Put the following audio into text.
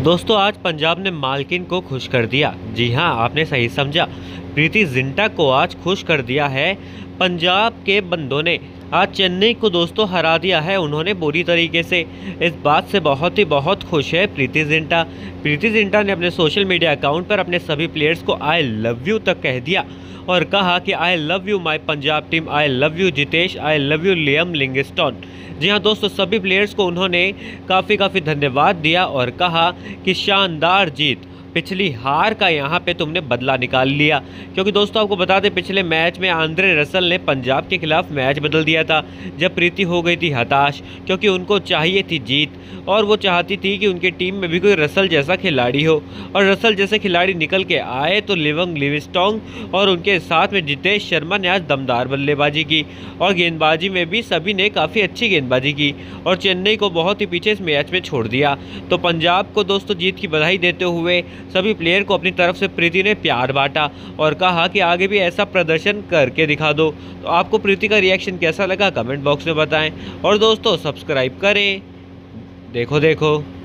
दोस्तों आज पंजाब ने मालकिन को खुश कर दिया। जी हां, आपने सही समझा। प्रीति जिंटा को आज खुश कर दिया है। पंजाब के बंदों ने आज चेन्नई को दोस्तों हरा दिया है उन्होंने बुरी तरीके से। इस बात से बहुत खुश है प्रीति जिंटा। प्रीति जिंटा ने अपने सोशल मीडिया अकाउंट पर अपने सभी प्लेयर्स को आई लव यू तक कह दिया और कहा कि I love you my Punjab team, I love you Jitesh, I love you Liam Livingstone. जी हाँ दोस्तों, सभी प्लेयर्स को उन्होंने काफ़ी धन्यवाद दिया और कहा कि शानदार जीत, पिछली हार का यहाँ पे तुमने बदला निकाल लिया। क्योंकि दोस्तों आपको बता दें, पिछले मैच में आंद्रे रसल ने पंजाब के खिलाफ मैच बदल दिया था जब प्रीति हो गई थी हताश, क्योंकि उनको चाहिए थी जीत और वो चाहती थी कि उनकी टीम में भी कोई रसल जैसा खिलाड़ी हो। और रसल जैसे खिलाड़ी निकल के आए तो लियम लिविंगस्टोन और उनके साथ में जितेश शर्मा ने आज दमदार बल्लेबाजी की और गेंदबाजी में भी सभी ने काफ़ी अच्छी गेंदबाजी की और चेन्नई को बहुत ही पीछे इस मैच में छोड़ दिया। तो पंजाब को दोस्तों जीत की बधाई देते हुए सभी प्लेयर को अपनी तरफ से प्रीति ने प्यार बांटा और कहा कि आगे भी ऐसा प्रदर्शन करके दिखा दो। तो आपको प्रीति का रिएक्शन कैसा लगा कमेंट बॉक्स में बताएं और दोस्तों सब्सक्राइब करें। देखो।